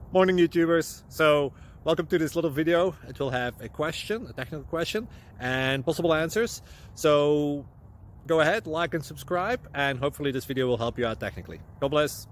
Morning YouTubers. So welcome to this little video. It will have a question, a technical question, and possible answers. So go ahead, like and subscribe, and hopefully this video will help you out technically. God bless.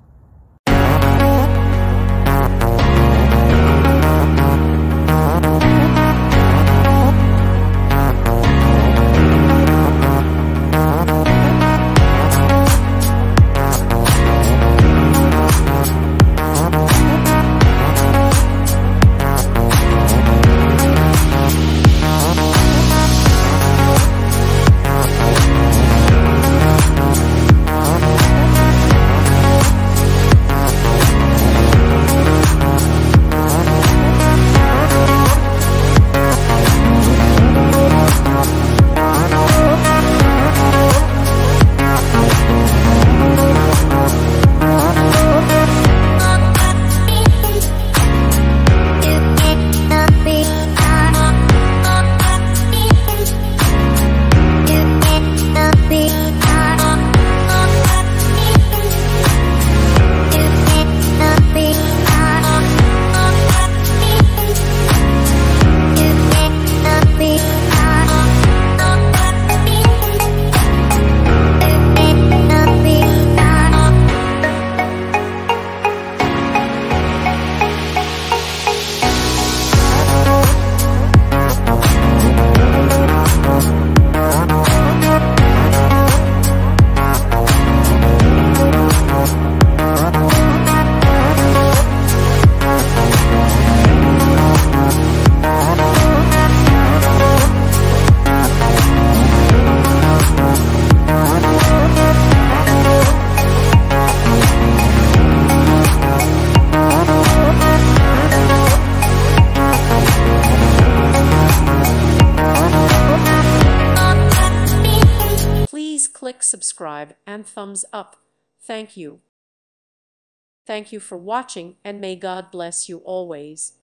Please click subscribe and thumbs up. Thank you. Thank you for watching, and may God bless you always.